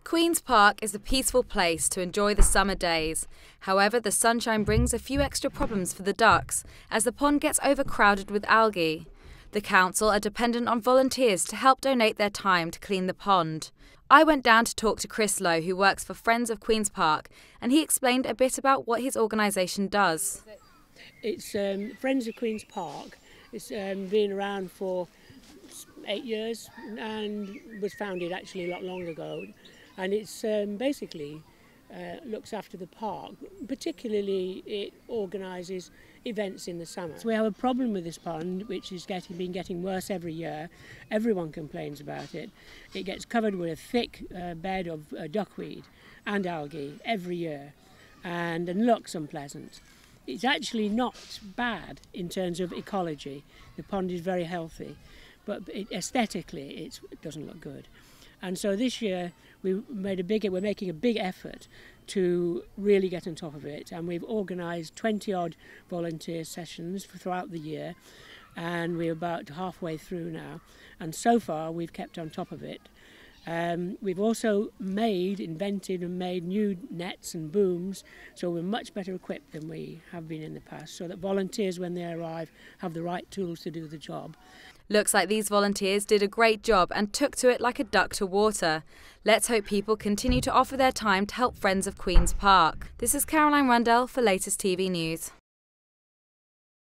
Queen's Park is a peaceful place to enjoy the summer days. However, the sunshine brings a few extra problems for the ducks as the pond gets overcrowded with algae. The council are dependent on volunteers to help donate their time to clean the pond. I went down to talk to Chris Lowe, who works for Friends of Queen's Park, and he explained a bit about what his organisation does. It's Friends of Queen's Park. It's been around for 8 years and was founded actually a lot longer ago. And it's basically looks after the park. Particularly, it organises events in the summer. So we have a problem with this pond, which is been getting worse every year. Everyone complains about it. It gets covered with a thick bed of duckweed and algae every year, and looks unpleasant. It's actually not bad in terms of ecology. The pond is very healthy, but aesthetically it doesn't look good. And so this year we're making a big effort to really get on top of it, and we've organised 20-odd volunteer sessions throughout the year, and we're about halfway through now, and so far we've kept on top of it. We've also invented and made new nets and booms, so we're much better equipped than we have been in the past, so that volunteers, when they arrive, have the right tools to do the job. Looks like these volunteers did a great job and took to it like a duck to water. Let's hope people continue to offer their time to help Friends of Queen's Park. This is Caroline Rundell for Latest TV News.